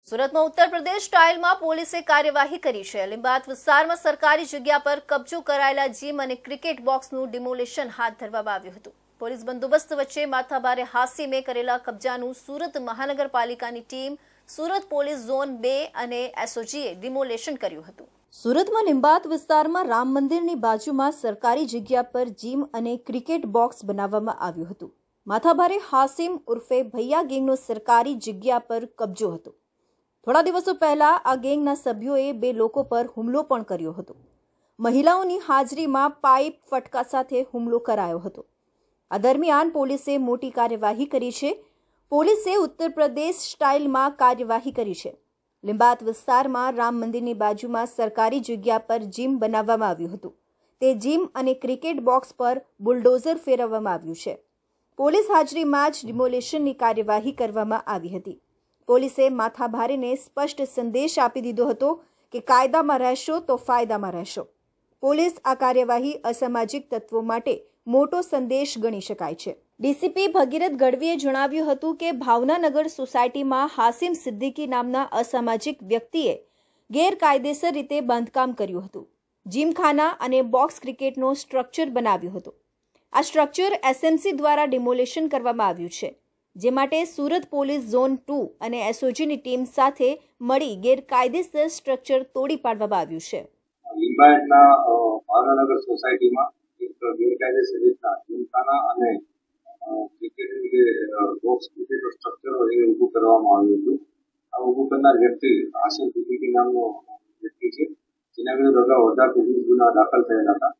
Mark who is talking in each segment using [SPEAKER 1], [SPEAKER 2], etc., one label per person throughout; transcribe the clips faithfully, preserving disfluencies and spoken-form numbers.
[SPEAKER 1] સુરતમાં ઉત્તર પ્રદેશ સ્ટાઇલમાં પોલીસે કાર્યવાહી કરી છે। લીંબાયત વિસ્તારમાં સરકારી જગ્યા પર કબજો કરાયેલા જીમ અને ક્રિકેટ બોક્સનું ડિમોલિશન હાથ ધરવામાં આવ્યું હતું। પોલીસ બંદોબસ્ત વચ્ચે માથાભારે હાસીમે કરેલા કબજાનું સુરત મહાનગરપાલિકાની ટીમ, સુરત પોલીસ ઝોન બે અને એસઓજીએ ડિમોલિશન કર્યું હતું। સુરતમાં લીંબાયત વિસ્તારમાં રામ મંદિરની બાજુમાં સરકારી જગ્યા પર જીમ અને ક્રિકેટ બોક્સ બનાવવામાં આવ્યું હતું। માથાભારે હાસીમ ઉર્ફે ભૈયા ગેંગનો સરકારી જગ્યા પર કબજો હતો। થોડા દિવસો પહેલા આ ગેંગના સભ્યોએ બે લોકો પર હુમલો પણ કર્યો હતો। મહિલાઓની હાજરીમાં પાઇપ ફટકા સાથે હુમલો કરાયો હતો। આ દરમિયાન પોલીસે મોટી કાર્યવાહી કરી છે। પોલીસે ઉત્તર પ્રદેશ સ્ટાઇલમાં કાર્યવાહી કરી છે। લીંબાયત વિસ્તારમાં રામ મંદિરની બાજુમાં સરકારી જગ્યા પર જીમ બનાવવામાં આવ્યું હતું। તે જીમ અને ક્રિકેટ બોક્સ પર બુલડોઝર ફેરવવામાં આવ્યું છે। પોલીસ હાજરીમાં જ ડિમોલિશનની કાર્યવાહી કરવામાં આવી હતી। પોલીસે માથાભારેને સ્પષ્ટ સંદેશ આપી દીધો હતો કે કાયદામાં રહેશો તો ફાયદામાં રહેશો। પોલીસ આ કાર્યવાહી અસામાજિક તત્વો માટે મોટો સંદેશ ગણી શકાય છે। ડીસીપી ભગીરથ ગઢવીએ જણાવ્યું હતું કે ભાવનાનગર સોસાયટીમાં હાસીમ સિદ્દીકી નામના અસામાજિક વ્યક્તિએ ગેરકાયદેસર રીતે બાંધકામ કર્યું હતું। જીમખાના અને બોક્સ ક્રિકેટનો સ્ટ્રક્ચર બનાવ્યું હતું। આ સ્ટ્રક્ચર એસએમસી દ્વારા ડિમોલિશન કરવામાં આવ્યું છે, જે માટે સુરત પોલીસ ઝોન ટુ અને એસઓજીની ટીમ સાથે મળી ગેરકાયદેસર સ્ટ્રક્ચર તોડી પાડવામાં આવ્યું છે।
[SPEAKER 2] લીંબાયતના ભાવનાનગર સોસાયટીમાં એક ગેરકાયદેસર રીતના જીમખાના અને ક્રિકેટનું જે બોક્સ ક્રિકેટનું સ્ટ્રક્ચર હોય એ ઊભું કરવામાં આવ્યું હતું। આ ઊભું કરનાર વ્યક્તિ હાસીમ સિદ્દીકી નામનો વ્યક્તિ છે, જેના વિરુદ્ધ અગાઉ અઢાર પોલીસ ગુના દાખલ થયેલા હતા।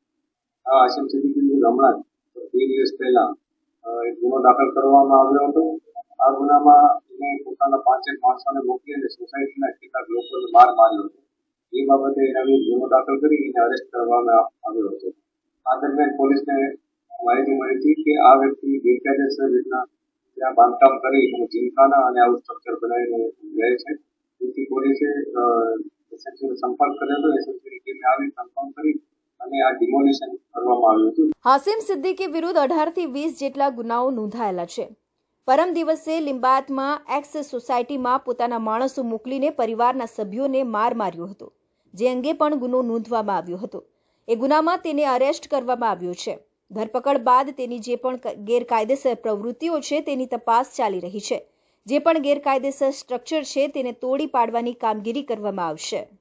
[SPEAKER 2] આ હાસીમ સિદ્દીકી હમણાં જ બે દિવસ પહેલા એક ગુનો દાખલ કરવામાં આવ્યો હતો। આ ગુનામાં એને પોતાના પાંચેક માણસોને મોકલી અને સોસાયટીના કેટલાક લોકોને માર માર્યો હતો। એ બાબતે એના વિરુદ્ધ ગુનો દાખલ કરી એને અરેસ્ટ કરવામાં આવ્યો હતો। આ દરમિયાન પોલીસને માહિતી મળી હતી કે આ વ્યક્તિ ગેરકાયદેસર રીતના ત્યાં બાંધકામ કરી અને જીમખાના અને આવું સ્ટ્રક્ચર બનાવીને જાય છે। તેથી પોલીસે એસએમસીનો સંપર્ક કર્યો હતો। એસએમસીની ટીમે આવી કન્ફર્મ કરી અને આ ડિમોલિશન કરવામાં આવ્યું હતું।
[SPEAKER 1] હાસીમ સિદ્દીકી વિરુદ્ધ અઢાર થી વીસ જેટલા ગુનાઓ નોંધાયેલા છે। પરમ દિવસે લીંબાયતમાં એક્સ સોસાયટીમાં પોતાના માણસો મોકલીને પરિવારના સભ્યોને માર માર્યો હતો, જે અંગે પણ ગુનો નોંધવામાં આવ્યો હતો। એ ગુનામાં તેને અરેસ્ટ કરવામાં આવ્યો છે। ધરપકડ બાદ તેની જે પણ ગેરકાયદેસર પ્રવૃત્તિઓ છે તેની તપાસ ચાલી રહી છે। જે પણ ગેરકાયદેસર સ્ટ્રક્ચર છે તેને તોડી પાડવાની કામગીરી કરવામાં આવશે।